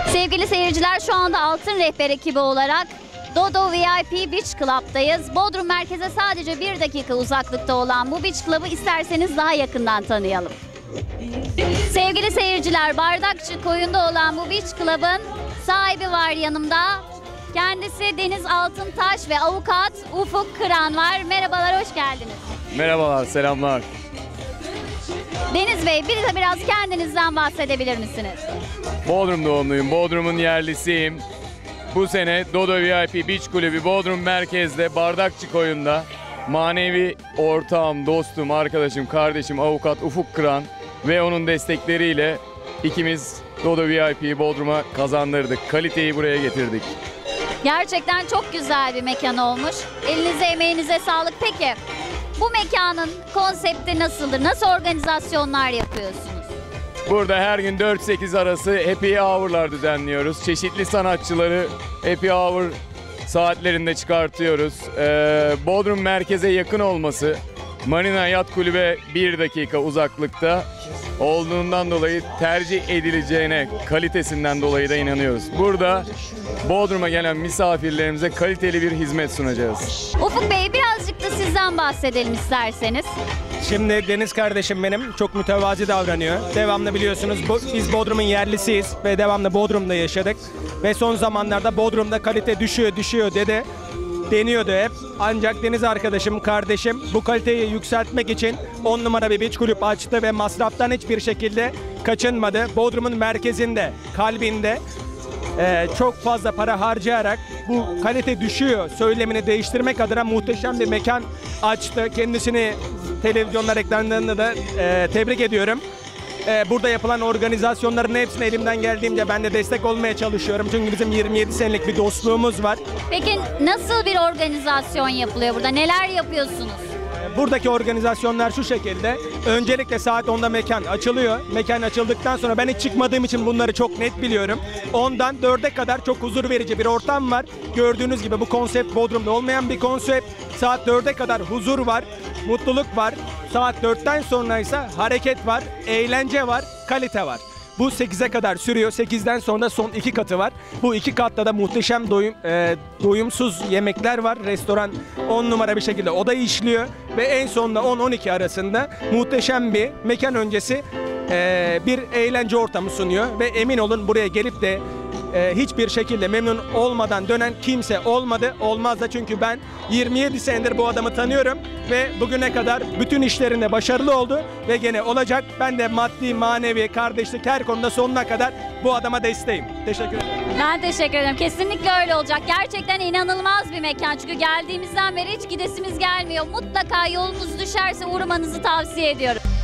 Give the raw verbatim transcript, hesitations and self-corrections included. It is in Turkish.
Sevgili seyirciler, şu anda Altın Rehber ekibi olarak Dodo V I P Beach Club'dayız. Bodrum merkeze sadece bir dakika uzaklıkta olan bu Beach Club'ı isterseniz daha yakından tanıyalım. Sevgili seyirciler, Bardakçı Koyu'nda olan bu Beach Club'ın sahibi var yanımda. Kendisi Deniz Altıntaş ve avukat Ufuk Kıran var. Merhabalar, hoş geldiniz. Merhabalar, selamlar. Deniz Bey, bir de biraz kendinizden bahsedebilir misiniz? Bodrum doğumluyum, Bodrum'un yerlisiyim. Bu sene Dodo V I P Beach Kulübü Bodrum merkezde Bardakçı Koyu'nda manevi ortağım, dostum, arkadaşım, kardeşim avukat Ufuk Kıran ve onun destekleriyle ikimiz Dodo V I P'yi Bodrum'a kazandırdık. Kaliteyi buraya getirdik. Gerçekten çok güzel bir mekan olmuş. Elinize, emeğinize sağlık. Peki, bu mekanın konsepti nasıldır? Nasıl organizasyonlar yapıyorsunuz? Burada her gün dört sekiz arası happy hour'lar düzenliyoruz. Çeşitli sanatçıları happy hour saatlerinde çıkartıyoruz. Ee, Bodrum merkeze yakın olması, Marina Yat Kulübe bir dakika uzaklıkta olduğundan dolayı tercih edileceğine, kalitesinden dolayı da inanıyoruz. Burada Bodrum'a gelen misafirlerimize kaliteli bir hizmet sunacağız. Ufuk Bey, birazcık da sizden bahsedelim isterseniz. Şimdi Deniz kardeşim benim çok mütevazi davranıyor. Devamlı biliyorsunuz biz Bodrum'un yerlisiyiz ve devamlı Bodrum'da yaşadık. Ve son zamanlarda Bodrum'da kalite düşüyor düşüyor dedi. Deniyordu hep. Ancak Deniz arkadaşım, kardeşim bu kaliteyi yükseltmek için on numara bir beach kulüp açtı ve masraftan hiçbir şekilde kaçınmadı. Bodrum'un merkezinde, kalbinde Ee, çok fazla para harcayarak bu kalite düşüyor söylemini değiştirmek adına muhteşem bir mekan açtı. Kendisini televizyonlar ekranlarında da e, tebrik ediyorum. E, burada yapılan organizasyonların hepsine elimden geldiğince ben de destek olmaya çalışıyorum. Çünkü bizim yirmi yedi senelik bir dostluğumuz var. Peki nasıl bir organizasyon yapılıyor burada? Neler yapıyorsunuz? Buradaki organizasyonlar şu şekilde. Öncelikle saat onda mekan açılıyor. Mekan açıldıktan sonra ben hiç çıkmadığım için bunları çok net biliyorum. ondan dörde kadar çok huzur verici bir ortam var. Gördüğünüz gibi bu konsept Bodrum'da olmayan bir konsept. Saat dörde kadar huzur var, mutluluk var. Saat dörtten sonra ise hareket var, eğlence var, kalite var. Bu sekize kadar sürüyor. sekizden sonra son iki katı var. Bu iki katta da muhteşem doyum, e, doyumsuz yemekler var. Restoran on numara bir şekilde odayı işliyor. Ve en sonunda on on iki arasında muhteşem bir mekan öncesi e, bir eğlence ortamı sunuyor. Ve emin olun buraya gelip de e, hiçbir şekilde memnun olmadan dönen kimse olmadı. Olmaz da, çünkü ben yirmi yedi senedir bu adamı tanıyorum. Ve bugüne kadar bütün işlerinde başarılı oldu ve gene olacak. Ben de maddi, manevi, kardeşlik her konuda sonuna kadar bu adama desteğim. Teşekkür ederim. Ben teşekkür ederim. Kesinlikle öyle olacak. Gerçekten inanılmaz bir mekan. Çünkü geldiğimizden beri hiç gidesimiz gelmiyor. Mutlaka yolunuz düşerse uğramanızı tavsiye ediyorum.